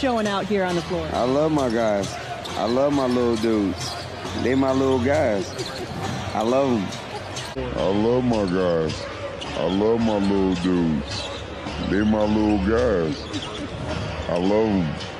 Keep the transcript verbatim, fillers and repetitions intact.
showing out here on the floor? I love my guys. I love my little dudes. They my little guys. I love them. I love my guys. I love my little dudes. They my little guys. I love them.